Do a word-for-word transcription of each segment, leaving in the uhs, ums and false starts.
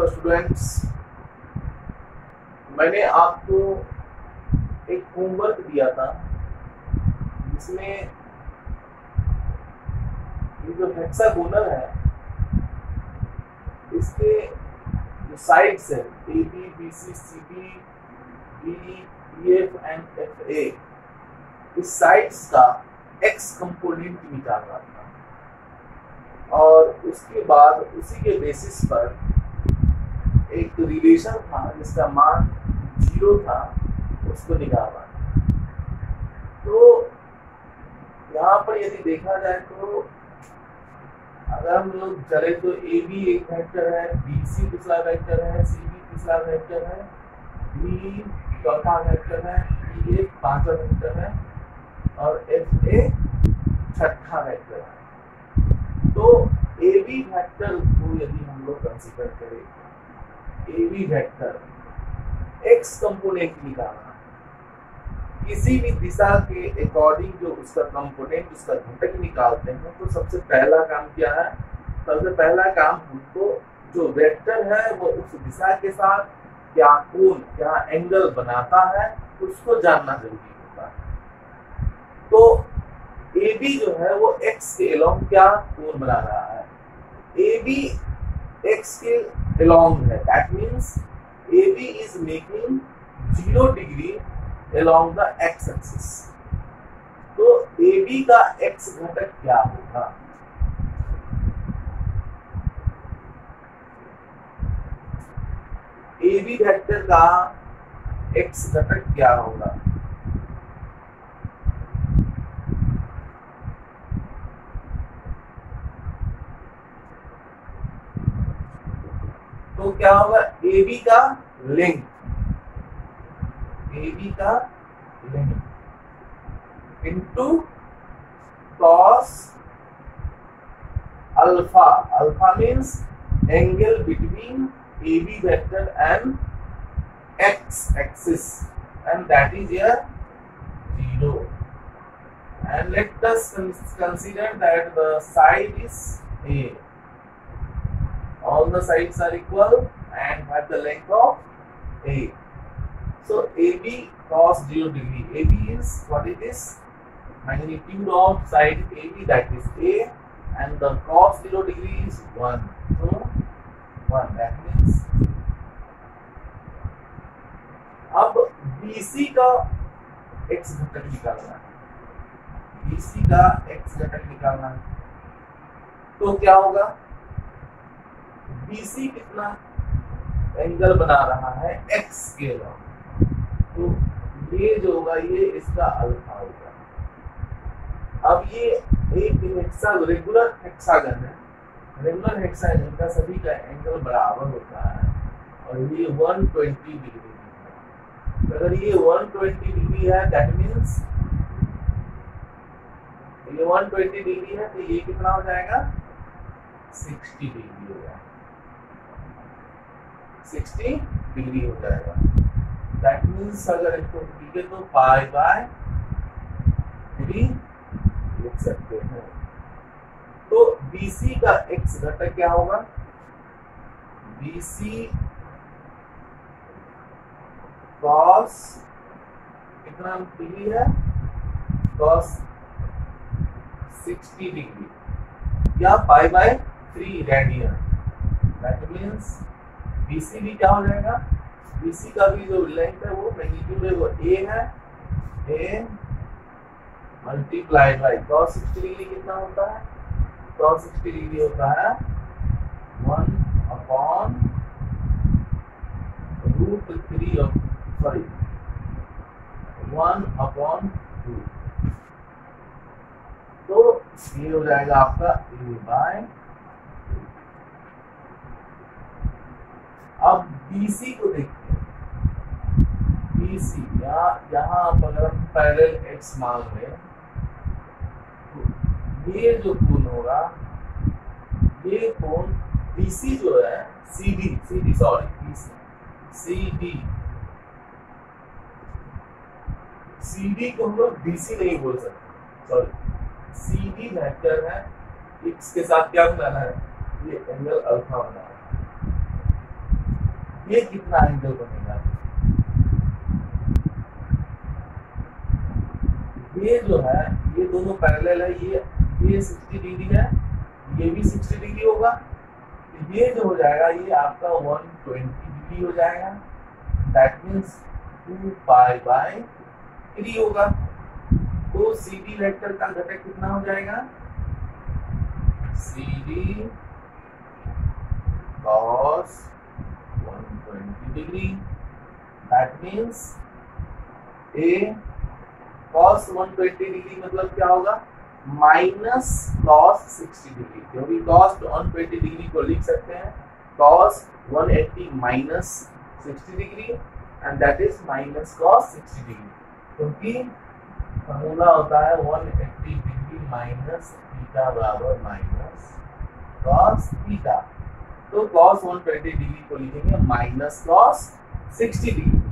Hello students, मैंने आपको एक होमवर्क दिया था जिसमें ये जो हेक्सागोनल है इसके जो साइड्स है A B B C C D D E F and F A, इस साइड्स का एक्स कंपोनेंट निकालना था और उसके बाद उसी के बेसिस पर एक रिलेशन था जिसका मान जीरो था, उसको निकालना। तो यहाँ पर यदि देखा जाए तो अगर हम लोग चले तो ए बी एक वेक्टर है, बी सी दूसरा वेक्टर है, सी बी तीसरा वेक्टर है, डी चौथा वेक्टर है, ई एक पांचवा वेक्टर है और एफ ए छठा वेक्टर है। तो ए बी वेक्टर को यदि हम लोग कंसीडर करें, A B vector X component निकालना, किसी भी दिशा के अकॉर्डिंग जो उसका कंपोनेंट उसका घटक निकालते हैं, तो सबसे पहला काम क्या है? सबसे पहला काम हमको जो वेक्टर है वो उस दिशा के साथ क्या कोण क्या एंगल बनाता है उसको जानना जरूरी होता है। तो ए बी जो है वो एक्स के अलोंग क्या कोण बना रहा है? ए बी एक्स के अलोंग है, that means A B is making zero degree along the x axis। तो A B का x घटक क्या होगा? A B वेक्टर का x घटक क्या होगा? तो क्या होगा? A B का लेंथ, ए बी का length into cos alpha, alpha means angle between A B vector and X axis, and that is here zero। and let us consider that the side is A, all the sides are equal and have the length of A। So A B cos zero degree, A B is what it is? Magnitude of side A B, that is A, and the cos zero degree is one. So one, that means अब B C का x घटक निकालना है, B C का x घटक निकालना है। तो क्या होगा? B C कितना एंगल बना रहा है x के अलावा, तो ये जो होगा ये इसका अल्फा होगा। अब ये एक हेक्सा रेगुलर हेक्सागन है, रेगुलर हेक्सागन का सभी का एंगल बराबर होता है और ये एक सौ बीस डिग्री है। अगर ये एक सौ बीस डिग्री है दैट मींस ये एक सौ बीस डिग्री है, तो ये कितना हो जाएगा? साठ डिग्री हो जाएगा, साठ डिग्री हो जाएगा। दैट मींस अगर इसको लिखे तो पाई बाय थ्री लिख सकते हैं। तो B C का x घटक क्या होगा? B C cos कितना डिग्री है? cos साठ डिग्री या pi by three radian. That means B C भी क्या हो जाएगा? B C का भी जो लेंथ है वो मैग्नीट्यूड है वो A है, A मल्टीप्लाई बाय cos साठ डिग्री कितना होता है? cos साठ डिग्री होता है one upon root three of sorry one upon two. तो ये हो जाएगा आपका A बाय। अब B C को देखते हैं, B C या यहाँ अगर हम पैरेलल x मान लें तो ये जो कोण होगा, ये कोण B C जो है C D C D sorry B C C D C D को हम लोग B C नहीं बोल सकते, सॉरी C D वेक्टर है, x के साथ क्या बनाना है? ये एंगल अल्फा बनाना है। ये कितना एंगल बनेगा? ये जो है ये दोनों पैरेलल है, ये ये साठ डिग्री है, ये भी साठ डिग्री होगा, ये जो हो जाएगा ये आपका एक सौ बीस डिग्री हो जाएगा। That means two pi by three होगा। तो सी डी वेक्टर का घटक कितना हो जाएगा? सी डी cos एक सौ बीस degree. That means A cos एक सौ बीस डिग्री मतलब क्या होगा? माइनस cos साठ डिग्री, क्योंकि cos एक सौ बीस डिग्री को लिख सकते हैं cos एक सौ अस्सी माइनस साठ degree and that is minus cos साठ डिग्री, क्योंकि फॉर्मूला होता है एक सौ अस्सी डिग्री माइनस थीटा बराबर माइनस cos थीटा। तो cos एक सौ बीस डिग्री को लिखेंगे माइनस cos साठ डिग्री,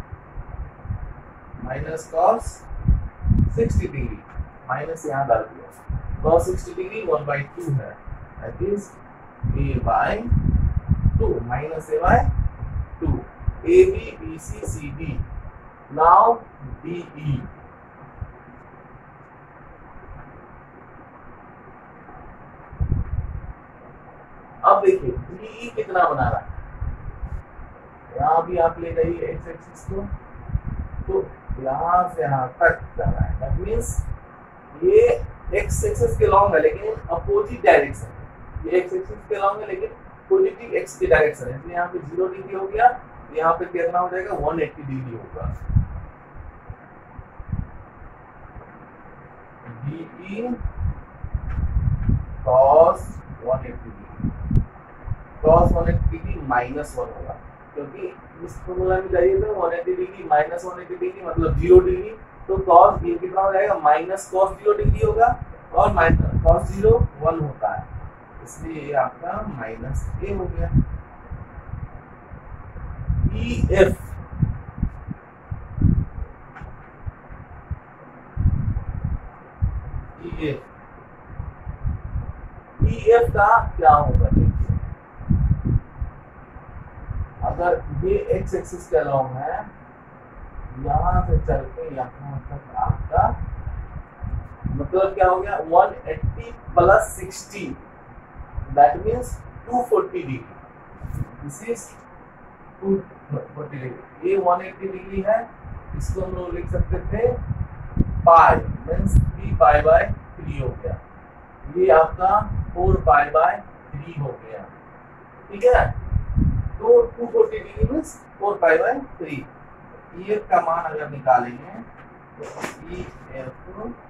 माइनस cos साठ डिग्री, माइनस यहाँ डाल दिया। cos साठ डिग्री वन बाई टू है, that is a by two minus a by two. A B B C C D now D E। अब देखिए D E कितना बना रहा है, यहाँ भी आप ले जाइए एक्स एक्सिस को, तो यहाँ से यहाँ तक जाना है। दैट मीन्स ये एक्स एक्सिस के लॉन्ग है लेकिन अपोजिट डायरेक्शन है, ये एक्स एक्सिस के लॉन्ग है लेकिन पॉजिटिव एक्स की डायरेक्शन है, इसलिए यहाँ पे जीरो डिग्री हो गया, यहाँ पे कितना हो जाएगा? एक सौ अस्सी डिग्री होगा। डी cos एक सौ अस्सी डिग्री, cos एक सौ अस्सी डिग्री माइनस वन होगा, क्योंकि इस फॉर्मूला में जाइए तो एक सौ अस्सी डिग्री माइनस एक सौ अस्सी डिग्री मतलब जीरो डिग्री, तो cos ये कितना हो जाएगा? माइनस cos जीरो डिग्री होगा, और माइनस cos जीरो वन होता है, इसलिए ये आपका माइनस ए हो गया। E F E F E F का क्या होगा? देखिए अगर ये एक्स एक्सिस के अलोंग है, यहां से चल के यहां तक आपका मतलब क्या हो गया? एक सौ अस्सी प्लस साठ, that means two forty degree. This is two forty degree. ये एक सौ अस्सी डिग्री है, इसको हम लोग लिख सकते थे pi, means three pi by three हो गया। ये आपका फोर पाई बाय थ्री हो गया, ठीक है। तो two forty degree means four pi by three. E F का मान अगर निकालेंगे तो E F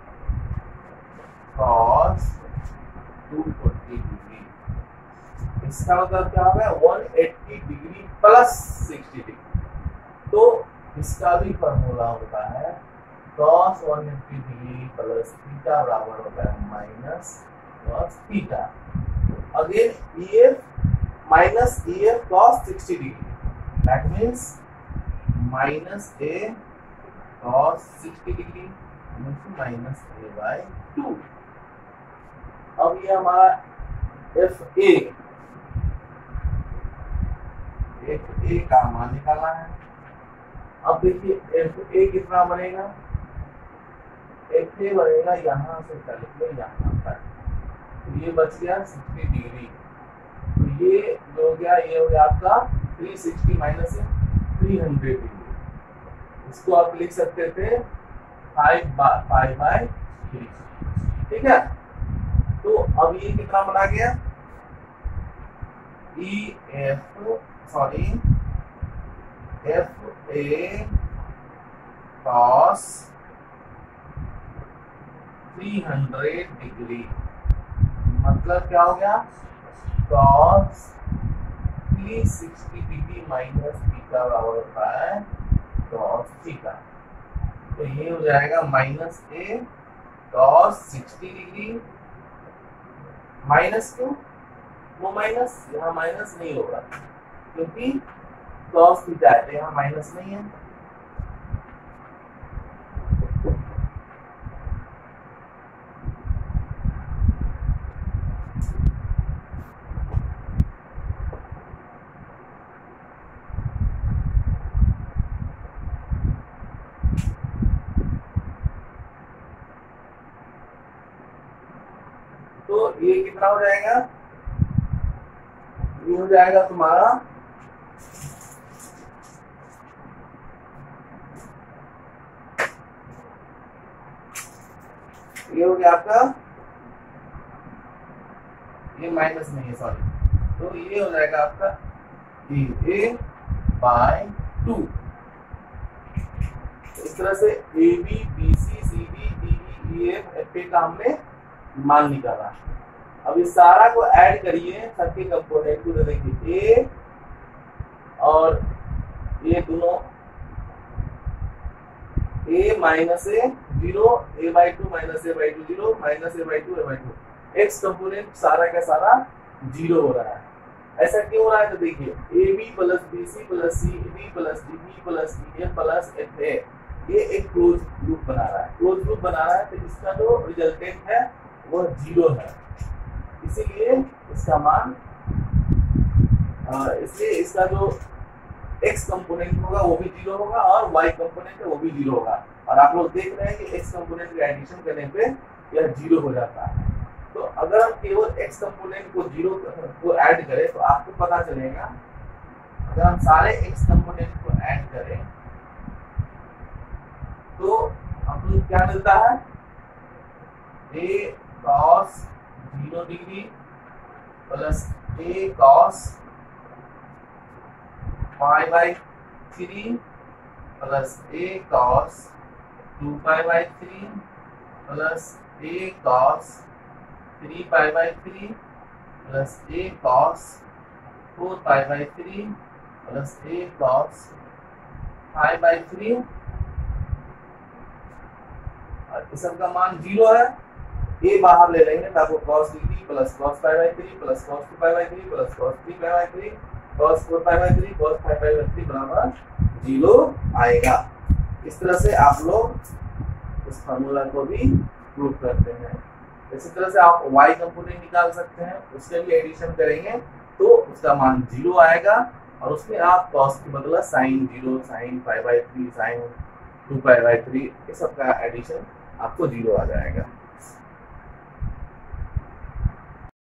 cos two forty degree, इसका मतलब क्या होगा? एक सौ अस्सी डिग्री प्लस साठ डिग्री। तो इसका भी फॉर्मूला होता है cos एक सौ अस्सी डिग्री प्लस थीटा बराबर होता है minus cos theta. Again E F minus E F cos साठ degree, that means minus A cos साठ degree minus A by two. अब ये हमारा एफ ए एफ ए का मान निकालना है। अब देखिए एफ ए कितना बनेगा? एफ ए बनेगा यहाँ से चल के यहाँ तक, तो ये बच गया साठ डिग्री। तो ये जो हो गया, ये हो गया आपका तीन सौ साठ माइनस तीन सौ डिग्री। इसको आप लिख सकते थे फाइव फाइव बाय थ्री, ठीक है। तो अब ये कितना बना गया? E F sorry F A cos तीन सौ डिग्री मतलब क्या हो गया? cos तीन सौ साठ डिग्री माइनस थीटा बराबर होता है cos थीटा। तो ये हो जाएगा माइनस ए cos साठ डिग्री, माइनस क्यों? वो माइनस यहाँ माइनस नहीं होगा क्योंकि cos थीटा है, यहाँ माइनस नहीं है। ये कितना हो जाएगा, ये हो जाएगा तुम्हारा ये हो गया आपका, ये माइनस नहीं है सॉरी, तो ये हो जाएगा आपका ए बाय टू। इस तरह से A B B C C D D E F F A का हमने मान निकाला। अब इस सारा को ऐड करिए सबके कंपोनेंट को, देखिए ए और ये दोनों A minus A zero, A by two minus A by two zero, minus A by two A by two, X component सारा का सारा जीरो हो रहा है। ऐसा क्यों हो रहा है, तो देखिए A B plus B C plus C D plus D B plus D F plus F A, ये एक क्लोज लूप बना रहा है, क्लोज लूप बना रहा है, तो इसका जो रिजल्टेंट है वो जीरो है, इसीलिए इसका मान, इसलिए इसका जो x कंपोनेंट होगा वो भी जीरो होगा और y कंपोनेंट है वो भी जीरो होगा। और आप लोग देख रहे हैं कि x कंपोनेंट का एडिशन करने पे यह जीरो हो जाता है। तो अगर हम केवल x कंपोनेंट को जीरो को ऐड करें तो आपको पता चलेगा, अगर हम सारे x कंपोनेंट को ऐड करें तो हमको क्या मिलता है, a cos zero degree plus a cos pi by three plus a cos two pi by three plus a cos three pi by three plus a cos four pi by three plus a cos five by three, और इस सब का मान zero है। a बाहर ले लेंगे तो आपको cos degree plus cos pi by three plus cos two pi by three plus cos three pi by three cos four pi by three cos five pi by three बराबर zero आएगा। इस तरह से आप लोग इस फार्मूला को भी प्रूव करते हैं। इसी तरह से आप y कंपोनेंट निकाल सकते हैं, उसके भी एडिशन करेंगे तो उसका मान जीरो आएगा, और उसमें आप cos के बदला sin zero, sin five by three, sin two pi by three, ये सब का एडिशन आपको जीरो आ जाएगा।